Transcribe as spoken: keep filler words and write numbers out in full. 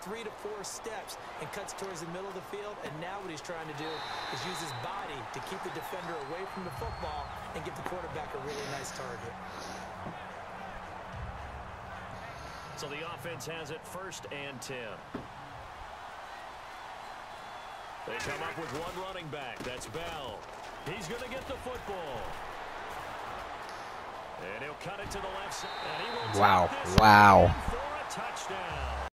three to four steps and cuts towards the middle of the field. And now what he's trying to do is use his body to keep the defender away from the football and get the quarterback a really nice target. So the offense has it first and ten. They come up with one running back. That's Bell. He's going to get the football. And he'll cut it to the left side. And he will wow. take this Wow. for a touchdown.